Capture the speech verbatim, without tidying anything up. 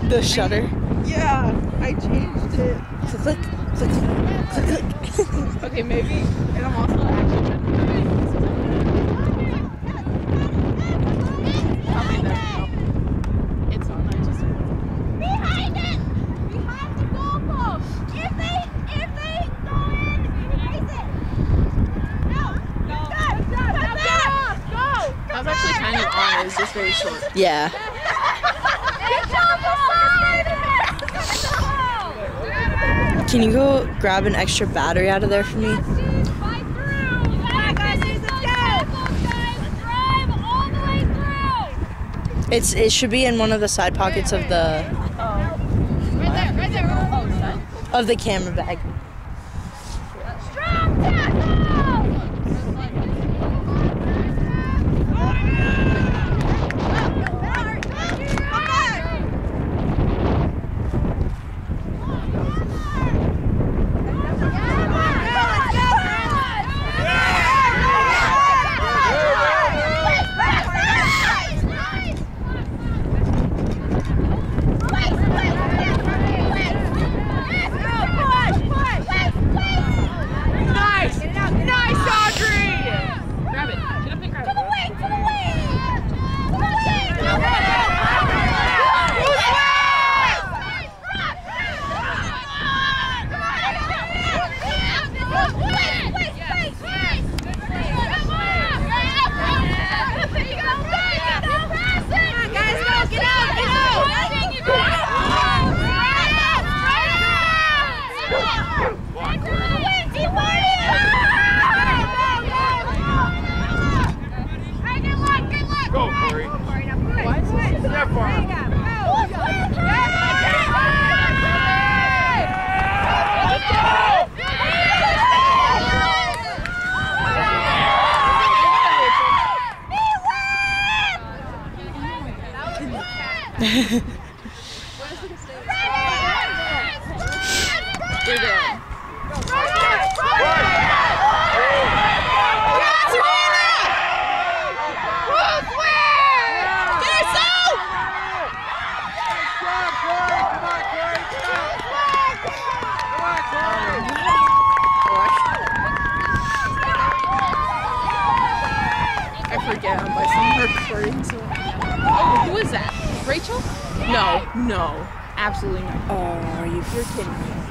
The shutter? Yeah, I changed it. Click, click, click, click, click. Okay, maybe. And I'm also actually probably there. No. It's on. I just. Behind it! Behind the goalpost! If they, if they go in, erase it! No! No! Go! Go! Go! I was actually kind of on. It was just very short. Yeah. Can you go grab an extra battery out of there for me? It's it should be in one of the side pockets of the Right there, right there. Oh, of the camera bag. strong tackle! Oh, who is that? Rachel? No, no, absolutely not. Oh, are you You're kidding me.